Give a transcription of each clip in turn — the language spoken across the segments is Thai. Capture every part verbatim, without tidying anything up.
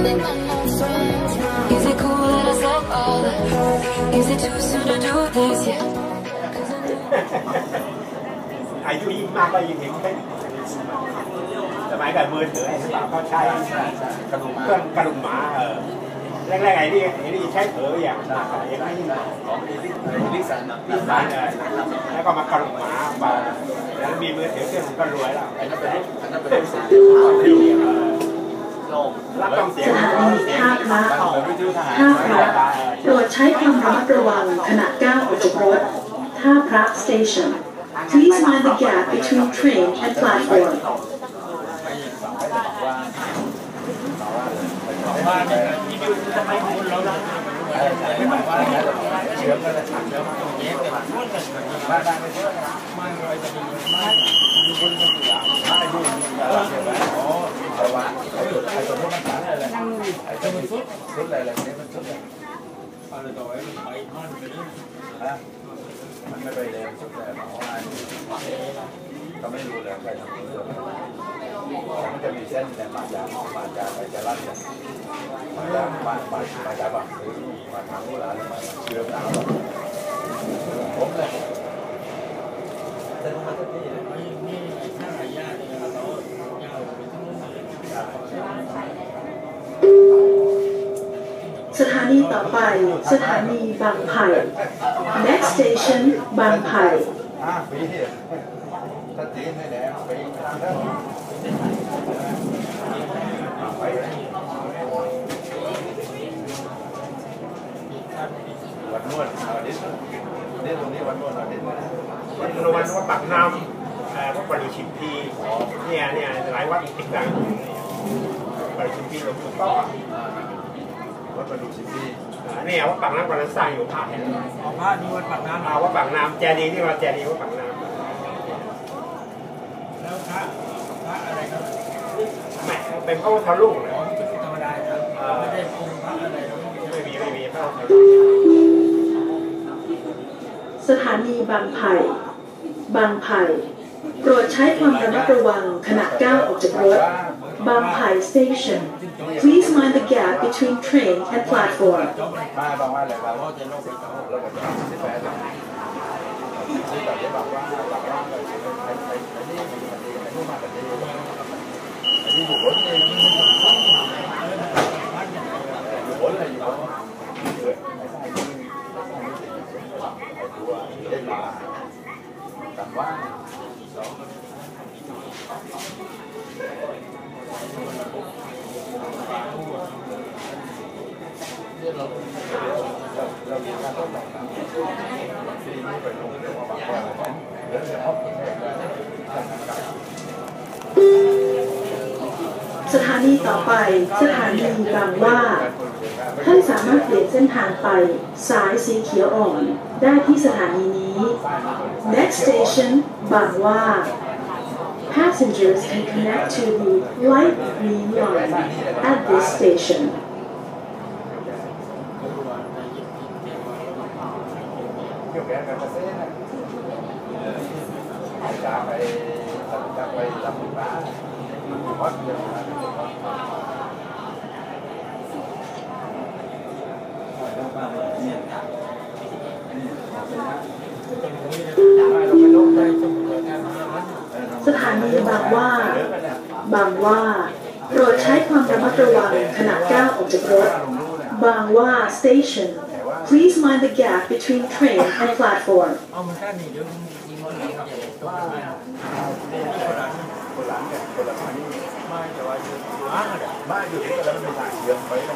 Is it cool that I said all that? Is it too soon to do this yet? อายุยิ่งมากก็ยิ่งเห็นแค่สมัยก่อนมือถือไอ้สาวเขาใช้เครื่องกระดุมหมาเออแรกๆไอ้นี่ไอ้นี่ใช้เผลออย่างอย่างนี้ลิสันลิสันเลยแล้วก็มากระดุมหมามาแล้วมีมือถือเครื่องก็รวยแล้วอันนั้นเป็นอันนั้นเป็นที่รับต้องเสียงท่าพระท่าพระโปรดใช้ความระมัดระวังขณะก้าวออกจากรถท่าพระ station Please mind the gap between train and platform มันไม่ไปเลยสุดแต่ของอะไรก็ไม่รู้เลยใครทำเรื่องมันจะมีเส้นแต่บางอย่างบางอย่างไปจะลั่นเนี่ยบางอย่างบางบางบางอย่างบางหรือมาทางนู้นอะไรมาเชื่อมดาวผมเลยแต่ต้องมาที่นี่เลยนี่ถ้าหายากเนี่ยเรายาวไปทั้งนู้นสถานีต่อไปสถานีบางไผ่ Next station บางไผ่อ่าปีถ้าตีนให้แล้วปีแล้วไปวันนวดวันนี้นี่ตรงนี้วันนวดวันนี้วันนวดว่าปากน้ำวัดปริชิมพีเนี่ยเนี่ยหลายวัดติดกันปริชิมพีหลวงปู่ก็วัดประดูชิพีเนี่ยวัดปากน้ำกำลังสร้างอยู่พระเห็นอ๋อพระนี่วัดปากน้ำวัดปากน้ำแจดีที่เราแจดีวัดปากน้ำแล้วพระพระอะไรครับแม่เป็นพระพุทธรูปเลยอ๋อที่ธรรมดาครับไม่ได้องค์พระอะไรไม่มีไม่มีพระสถานีบางไผ่บางไผ่โปรดใช้ความระมัดระวังขณะก้าวออกจากรถบางไผ่ station Please mind the gap between train and platform มาบอกว่าอะไรเราก็จะลงไปต่อเราก็จะที่แปดที่ต่อจะบอกว่าบอกว่าเราจะไปไปไปนี่ไปนี่ไปนู่นมาไปนี่ไปนี่อยู่บนนี่อยู่บนอะไรอยู่บนเกิดไม่ใช่ที่ไอ้ตัวเล่นมาแต่ว่าสองเราเรามีการต้องแต่งตั้งที่นี่ไปลงเรื่องว่าแบบว่าเรื่องเฉพาะประเทศสถานีต่อไปสถานีบางว่าท่านสามารถเปลี่ยนเส้นทางไปสายสีเขียวอ่อนได้ที่สถานีนี้ Next station บางว่า Passengers can connect to the light green line at this station จะไปจะไปลำบากวัดเดียวกันสถานีบางว่าบางว่าโปรดใช้ความระมัดระวังขณะก้าวออกจากรถบางว่า station Please mind the gap between train and platform เอามันแค่นี้เดี๋ยวยิงมันหลังใหญ่ตัวไม่เอาคนหลังคนหลังเนี่ยคนหลังนี่ไม่แต่ว่าอยู่บ้านอะบ้านอยู่ที่ก็แล้วมันไม่ถ่ายเยอะไปเลย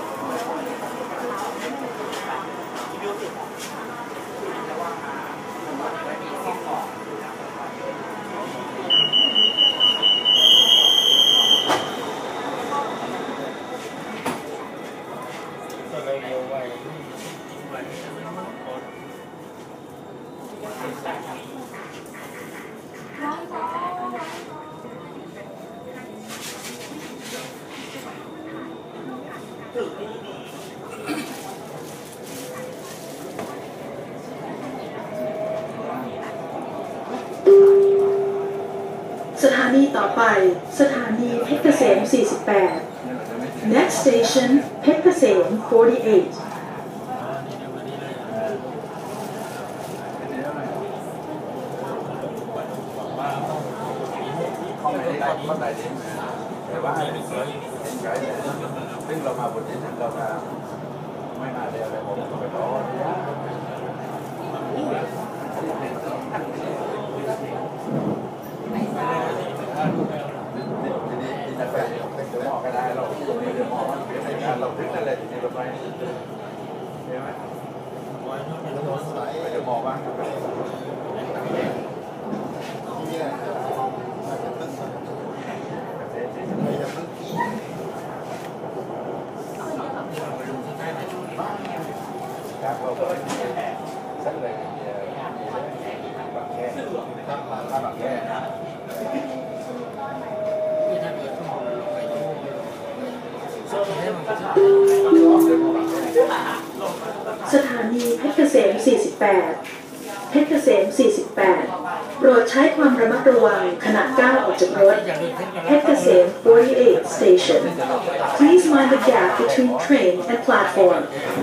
สถานีต่อไปสถานีเพชรเกษมสี่สิบแปด Next station เพชรเกษมforty-eight เข้าใจดีแต่ว่าเป็นไกด์ซึ่งเรามาบนที่นั้นเราจะไม่มาเร็วเลยผมก็ไปรอทีนี้ที่จะไปจะมองก็ได้เราไม่ได้มองว่าเป็นในการเราถึงนั่นแหละที่เราไปใช่ไหมไม่ได้มองว่าครับเราก็สักเลยบางแค่ถ้าถ้าบางแค่สถานีเพชรเกษมforty-eightเพชรเกษมforty-eightโปรดใช้ความระมัดระวังขณะก้าวออกจากรถเพชรเกษมforty-eight station Please mind the gap between train and platform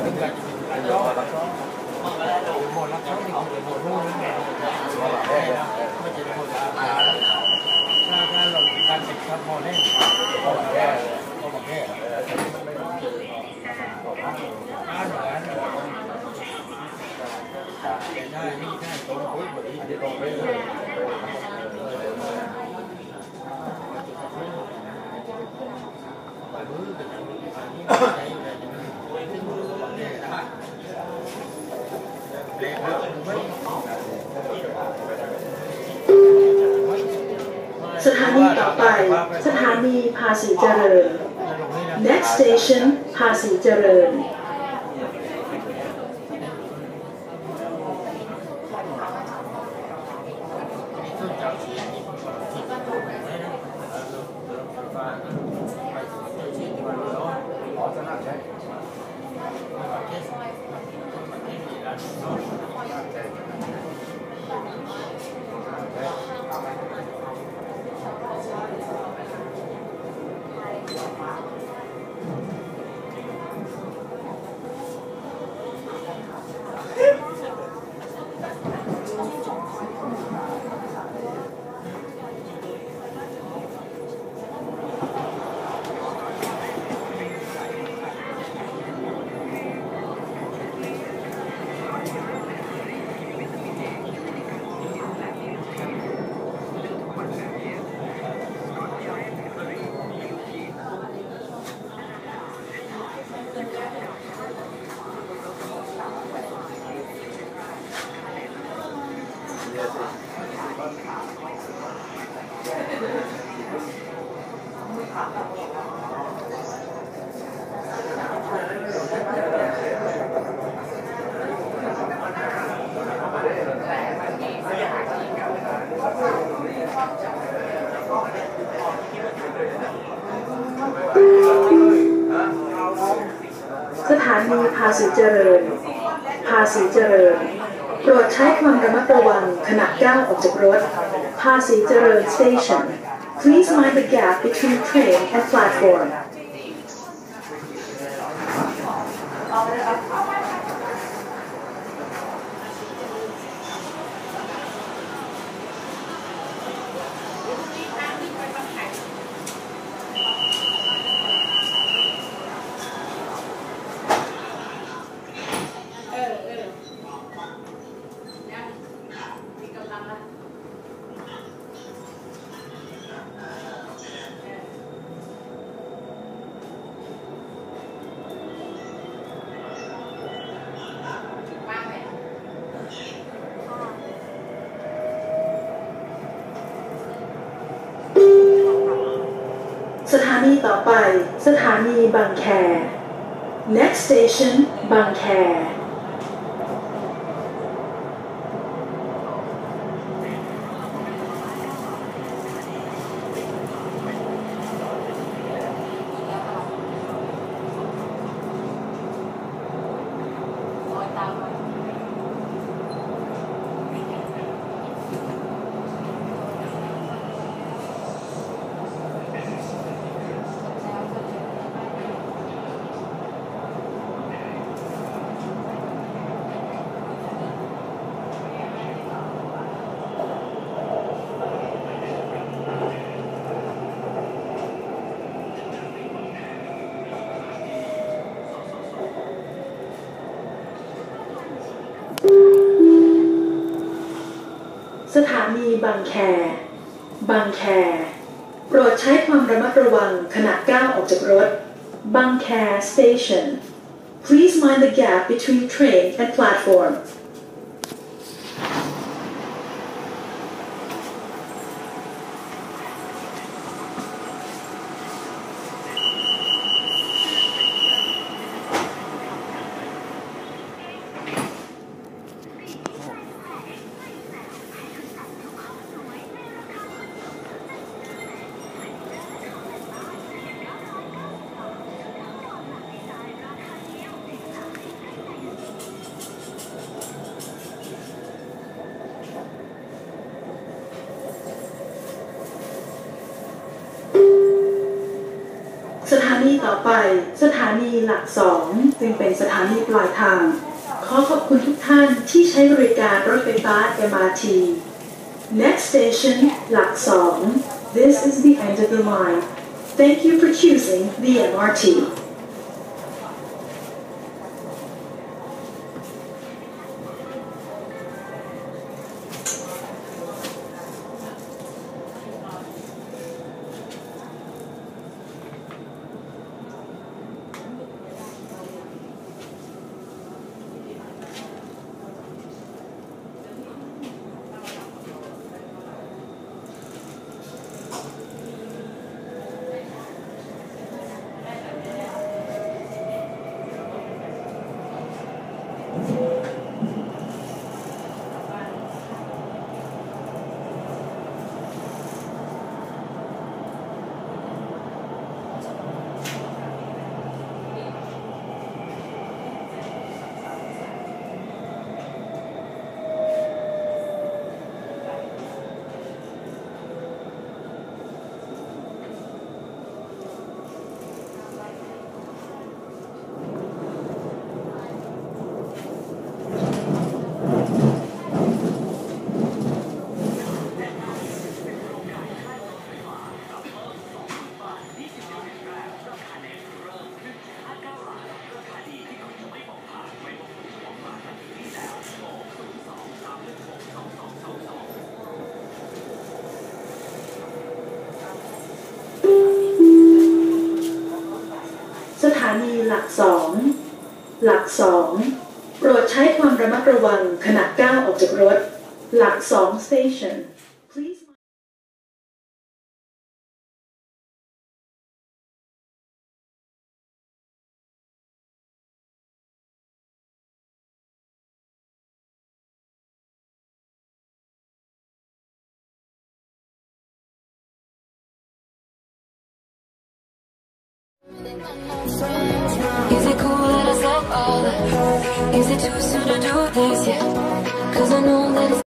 สถานีต่อไปสถานีภาษีเจริญ Next station ภาษีเจริญสถานีภาษีเจริญภาษีเจริญโปรดใช้ความระมัดระวังขณะก้าวออกจากรถภาษีเจริญ Station Please mind the gap between train and platformสถานีต่อไปสถานีบางแค Next station บางแคบางแคบางแคโปรดใช้ความระมัดระวังขณะก้าวออกจากรถบางแค Station Please mind the gap between train and platformสถานีต่อไปสถานีหลักสองจึงเป็นสถานีปลายทางขอขอบคุณทุกท่านที่ใช้บริการรถไฟฟ้า เอ็ม อาร์ ที Next station หลักสอง This is the end of the line Thank you for choosing the เอ็ม อาร์ ทีสถานีหลักสองหลักสองโปรดใช้ความระมัดระวังขณะก้าวออกจากรถหลักสอง Station Please Is it cool that I said all that? Is it too soon to do this yet? Cause I know that it's